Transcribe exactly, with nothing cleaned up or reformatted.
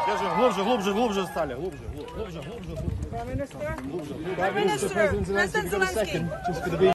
Держи, глубже, глубже, глубже стали. Глубже, глубже, глубже, глубже. Prime Minister? Глубже, глубже. Prime Minister, President Zelensky.